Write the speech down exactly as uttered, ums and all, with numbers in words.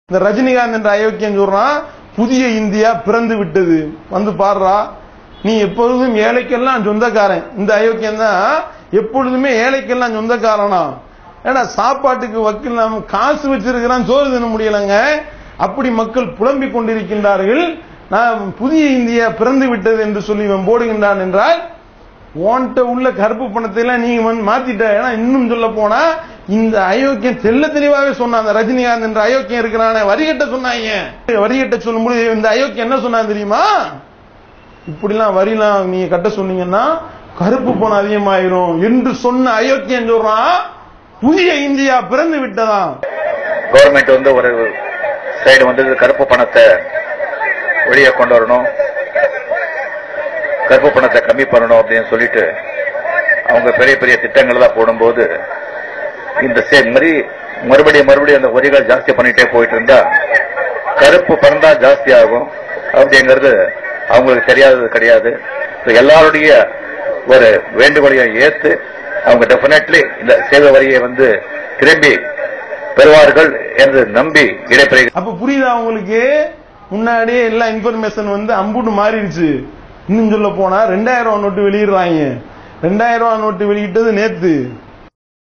இந்த ரஜினிகாந்த் என்ற அயோக்கியம் சொல்றான் புதிய இந்தியா பிறந்து விட்டது. வந்து பாடுறா, நீ எப்பொழுதும் ஏழைக்கெல்லாம் சொந்தக்காரன். இந்த அயோக்கியம் தான் எப்பொழுதுமே ஏழைக்கெல்லாம் சொந்தக்காரனா. ஏன்னா சாப்பாட்டுக்கு வக்கீல் நாம் காசு வச்சிருக்கிறான், சோறு தின முடியலங்க. அப்படி மக்கள் புலம்பிக் கொண்டிருக்கின்றார்கள். நான் புதிய இந்தியா பிறந்து விட்டது என்று சொல்லி இவன் போடுகின்றான் என்றால் ஓன்ட்ட உள்ள கருப்பு பணத்தை எல்லாம் நீங்க வந்து மாத்திட்ட. ஏன்னா இன்னும் சொல்ல போனா இந்த அயோக்கியம் தெல்ல தெளிவாகவே சொன்னான். ரஜினிகாந்த் என்ற அயோக்கியம் இருக்கிறான வரிகட்ட சொன்னாங்க. வரிகட்ட சொல்லும்போது இந்த அயோக்கியம் என்ன சொன்னான் தெரியுமா? இப்படிலாம் வரிலாம் நீங்க கட்ட சொன்னீங்கன்னா கருப்பு பணம் அதிகமாயிரும் என்று சொன்ன அயோக்கியம் சொல்றான் புதிய இந்தியா பிறந்து விட்டதா. கவர்மெண்ட் வந்து ஒரு சைடு வந்து கருப்பு பணத்தை வெளியே கொண்டு வரணும், கருப்பு பணத்தை கம்மி பண்ணணும் அப்படின்னு சொல்லிட்டு அவங்க பெரிய பெரிய திட்டங்கள் தான் போடும்போது இந்த மாதிரி மறுபடியும் மறுபடியும் அந்த வரிகள் ஜாஸ்தி பண்ணிட்டே போயிட்டு இருந்தா கருப்பு பணம் தான் ஜாஸ்தி ஆகும் அப்படிங்கிறது அவங்களுக்கு தெரியாதது கிடையாது. எல்லாருடைய ஒரு வேண்டுகோளையும் ஏற்று அவங்க டெபினெட்லி இந்த சேவை வரியை வந்து திரும்பி பெறுவார்கள் என்று நம்பி இடைப்பெறுகிறது. அப்ப புரியுதா உங்களுக்கு? முன்னாடியே எல்லா இன்ஃபர்மேஷன் வந்து அம்புட்டு மாறிடுச்சு. இன்னும் சொல்ல போனா ரெண்டாயிரம் ரூபாய் நோட்டு வெளியிடுறாங்க. ரெண்டாயிரம் ரூபாய் நோட்டு வெளியிட்டது நேத்து.